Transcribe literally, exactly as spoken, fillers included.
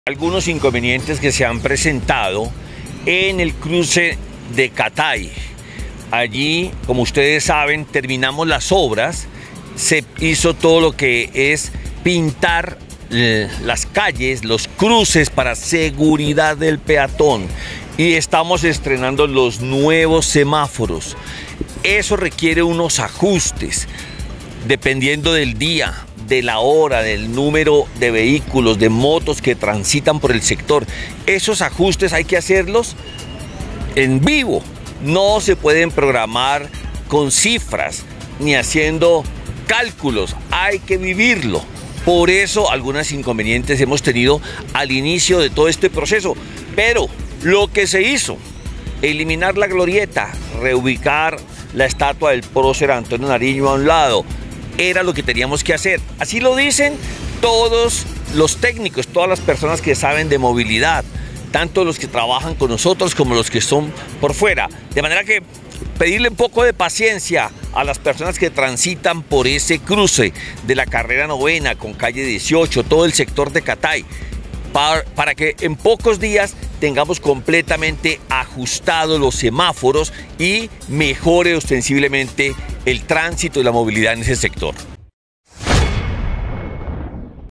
Algunos inconvenientes que se han presentado en el cruce de Catay. Allí, como ustedes saben, terminamos las obras, se hizo todo lo que es pintar eh, las calles, los cruces para seguridad del peatón, y estamos estrenando los nuevos semáforos. Eso requiere unos ajustes, dependiendo del día, de la hora, del número de vehículos, de motos que transitan por el sector. Esos ajustes hay que hacerlos en vivo, no se pueden programar con cifras ni haciendo cálculos, hay que vivirlo. Por eso algunos inconvenientes hemos tenido al inicio de todo este proceso, pero lo que se hizo, eliminar la glorieta, reubicar la estatua del prócer Antonio Nariño a un lado, era lo que teníamos que hacer. Así lo dicen todos los técnicos, todas las personas que saben de movilidad, tanto los que trabajan con nosotros como los que son por fuera. De manera que pedirle un poco de paciencia a las personas que transitan por ese cruce de la carrera novena con calle dieciocho, todo el sector de Catay, para, para que en pocos días tengamos completamente ajustados los semáforos y mejore ostensiblemente el tránsito y la movilidad en ese sector.